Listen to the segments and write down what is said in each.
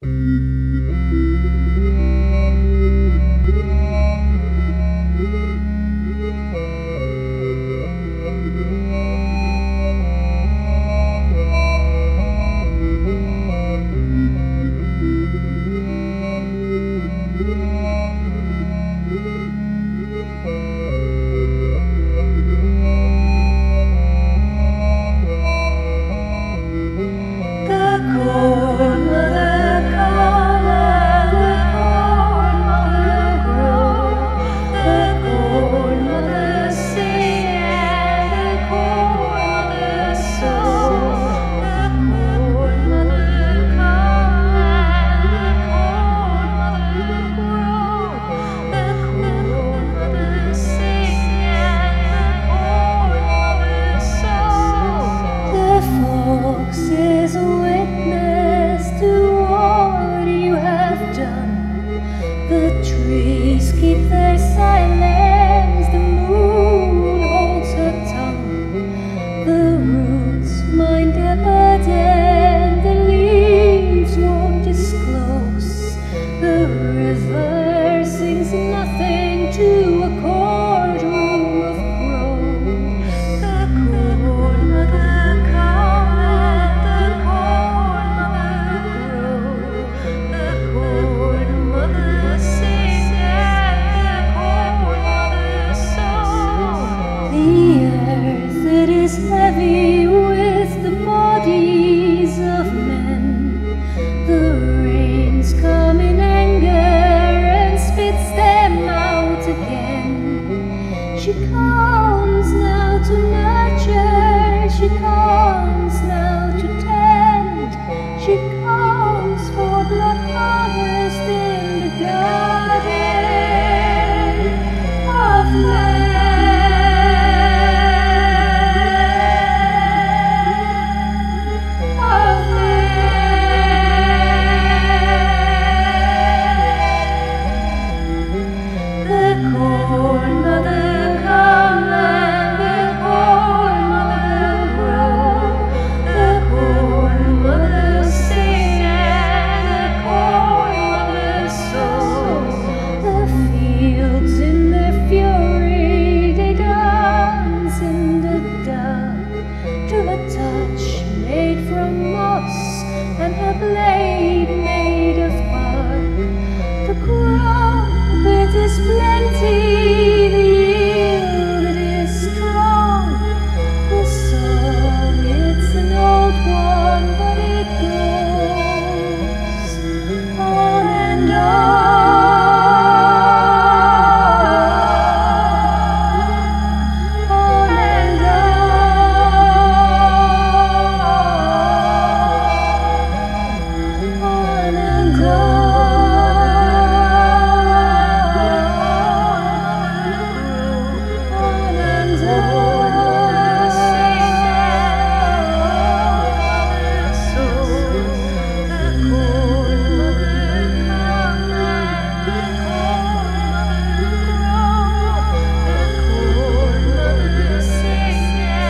Is a witness to what you have done. The trees keep their silence, the moon holds her tongue. The roots mind their burden, the leaves won't disclose. The river sings nothing to a courtroom of crow. The corn mother comes, the corn mother grows. The corn mother sings, the corn mother sows. The earth, it is heavy with the bodies of men. The rains come in anger and spits them out again. She comes now to nurture, she comes now to tend. She comes for blood harvest in the garden of man. The corn mother come and the corn mother grow. The corn mother sing and the corn mother sow. The fields in their fury, they dance in the dark to a touch made from moss and her blade made of bark. The crop, it is plenty, the yield, it is strong. The song, it's an old one, but it goes on and on and on and on.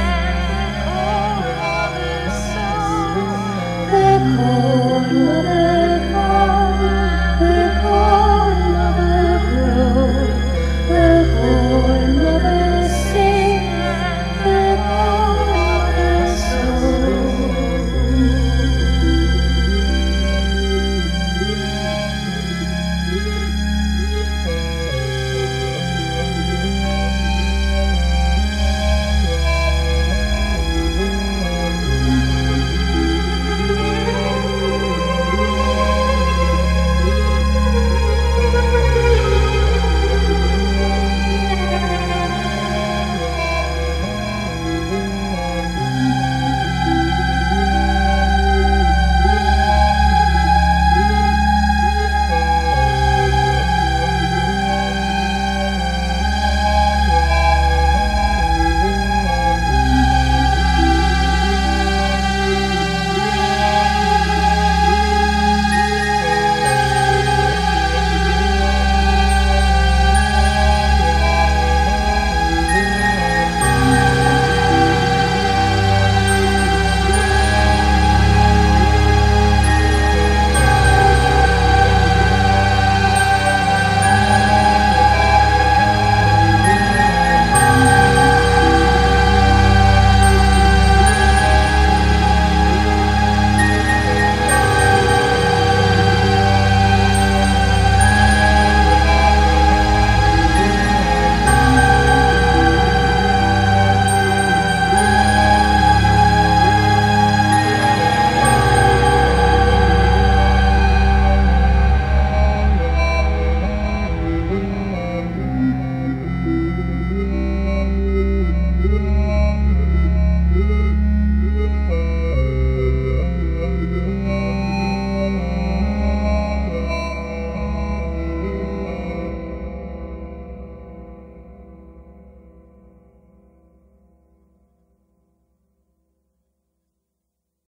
The corn mother